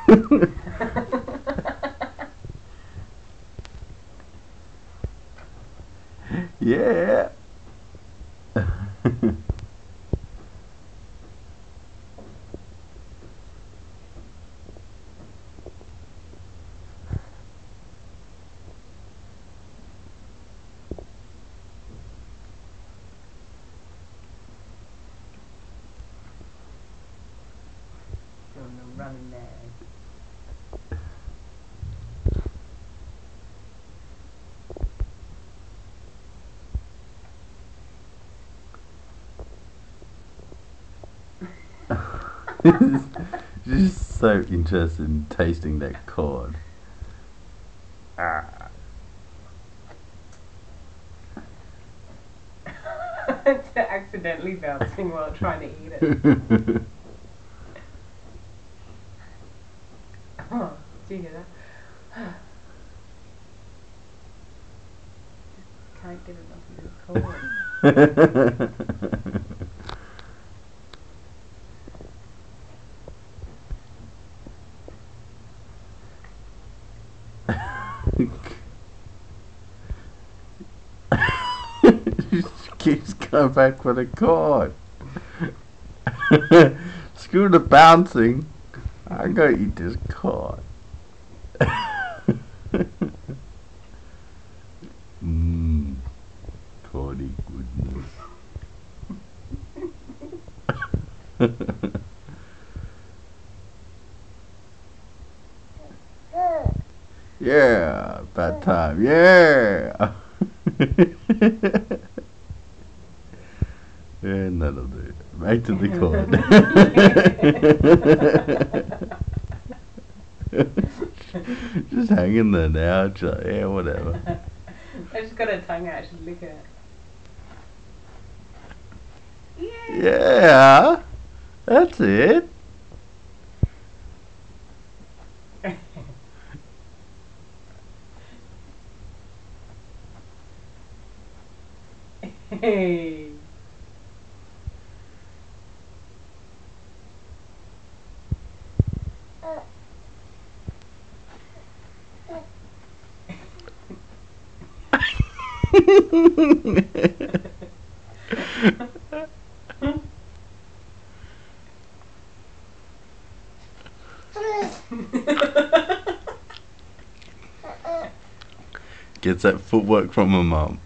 Yeah. Gonna run there. She's so interested in tasting that cord. Ah. It's accidentally bouncing while trying to eat it. Oh, did you hear that? Just can't get enough of this cord. She keeps going back for the cord. Screw the bouncing. I gotta eat this cord. Mmm. Cordy goodness. Yeah, bad time. Yeah. And that'll do it. Back to the cord. Just hanging there now. Just, yeah, whatever. I just got her tongue out. She's licking it. Yeah. That's it. Hey. Gets that footwork from her mum.